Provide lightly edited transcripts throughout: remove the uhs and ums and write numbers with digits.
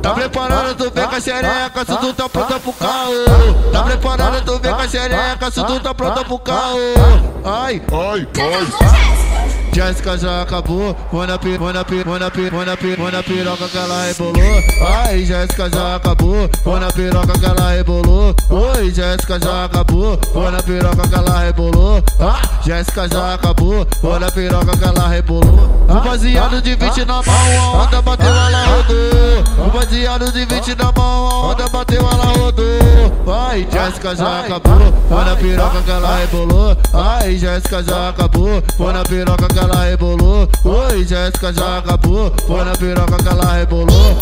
Tá preparado, tu vem com a xereca, se tu tá pronta pro caô. Tá preparado, tu vem com a xereca, se tu tá pronta pro caô. Ai, ai, ai. Jéssica já acabou, põe na piroca que ela rebolou. Ai, Jéssica já acabou, põe na piroca que ela rebolou. Oi, Jéssica já acabou, põe na piroca que ela rebolou. Ah, Jéssica já acabou, põe na piroca que ela rebolou. Um baseado de 20 na mão, a onda bateu, ela rodou. Um baseado de 20 na mão, a onda bateu, ela rodou. Ai, Jéssica já acabou, põe na piroca que ela rebolou. Ai, Jéssica já acabou, põe na piroca que ela rebolou. Oi, Jéssica já acabou, põe na piroca que ela rebolou.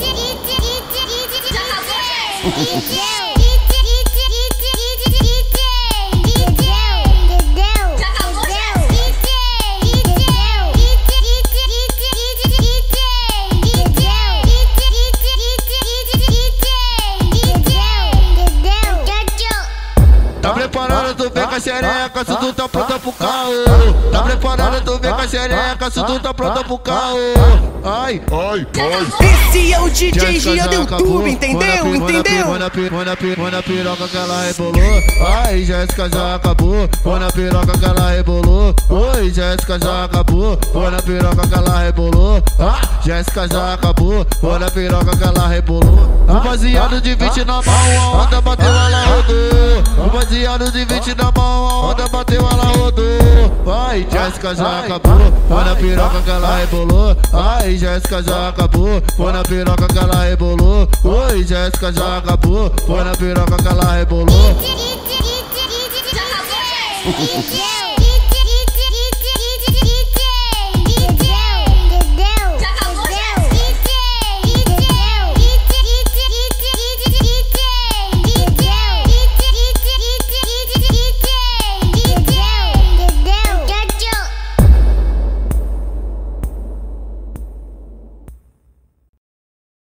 Tá preparado, tu vem com a xereca, se tu tá pronta pro caô. Tá preparado, tu vem com a xereca, se tu tá pronta pro caô. Ai, ai, ai. Esse é o DJ Gia do YouTube, entendeu? Entendeu? Põe na piroca que ela rebolou. Ai, Jéssica já acabou, põe na piroca que ela rebolou. Oi, Jéssica já acabou, põe na piroca que ela rebolou. Ah, Jéssica já acabou, põe na piroca que ela rebolou. Um baseado de 20 na mão, a onda bateu, ela rodou. Um baseado de 20 na mão, a onda bateu, ela rodou. Ai, Jéssica já acabou, põe na piroca que ela rebolou. Ai, Jéssica já acabou, põe na piroca que ela rebolou. Oi, Jéssica já acabou, põe na piroca que ela rebolou.